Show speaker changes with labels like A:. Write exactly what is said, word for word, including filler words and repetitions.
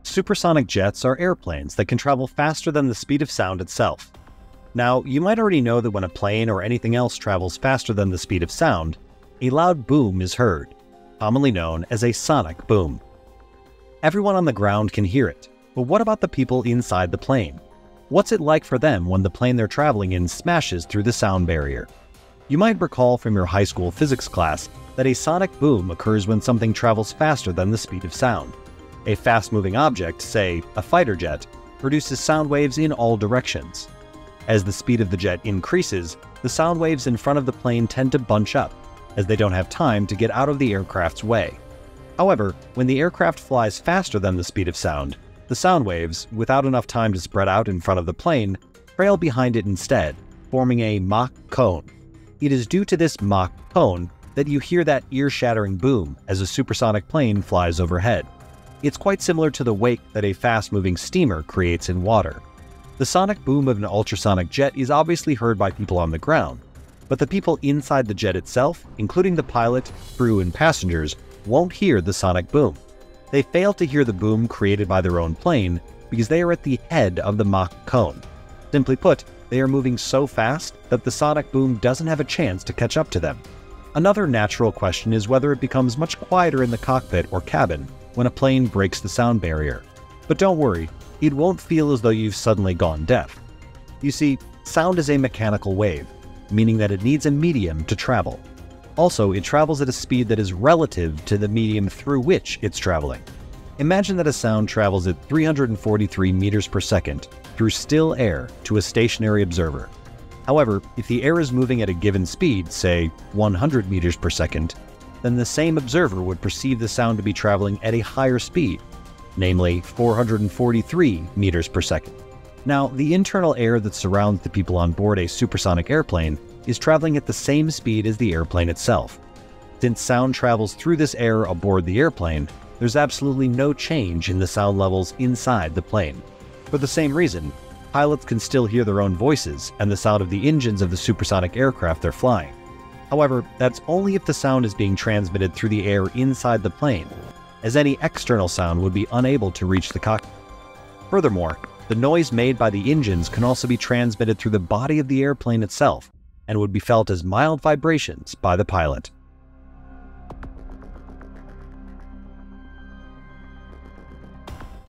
A: Supersonic jets are airplanes that can travel faster than the speed of sound itself. Now, you might already know that when a plane or anything else travels faster than the speed of sound, a loud boom is heard, commonly known as a sonic boom. Everyone on the ground can hear it, but what about the people inside the plane? What's it like for them when the plane they're traveling in smashes through the sound barrier? You might recall from your high school physics class that a sonic boom occurs when something travels faster than the speed of sound. A fast-moving object, say a fighter jet, produces sound waves in all directions. As the speed of the jet increases, the sound waves in front of the plane tend to bunch up, as they don't have time to get out of the aircraft's way. However, when the aircraft flies faster than the speed of sound, the sound waves, without enough time to spread out in front of the plane, trail behind it instead, forming a Mach cone. It is due to this Mach cone that you hear that ear-shattering boom as a supersonic plane flies overhead. It's quite similar to the wake that a fast-moving steamer creates in water. The sonic boom of an ultrasonic jet is obviously heard by people on the ground, but the people inside the jet itself, including the pilot, crew, and passengers, won't hear the sonic boom. They fail to hear the boom created by their own plane because they are at the head of the Mach cone. Simply put, they are moving so fast that the sonic boom doesn't have a chance to catch up to them. Another natural question is whether it becomes much quieter in the cockpit or cabin when a plane breaks the sound barrier. But don't worry, it won't feel as though you've suddenly gone deaf. You see, sound is a mechanical wave, meaning that it needs a medium to travel. Also, it travels at a speed that is relative to the medium through which it's traveling. Imagine that a sound travels at three hundred forty-three meters per second through still air to a stationary observer. However, if the air is moving at a given speed, say one hundred meters per second, then the same observer would perceive the sound to be traveling at a higher speed, namely four hundred forty-three meters per second. Now, the internal air that surrounds the people on board a supersonic airplane is traveling at the same speed as the airplane itself. Since sound travels through this air aboard the airplane, there's absolutely no change in the sound levels inside the plane. For the same reason, pilots can still hear their own voices and the sound of the engines of the supersonic aircraft they're flying. However, that's only if the sound is being transmitted through the air inside the plane, as any external sound would be unable to reach the cockpit. Furthermore, the noise made by the engines can also be transmitted through the body of the airplane itself, and would be felt as mild vibrations by the pilot.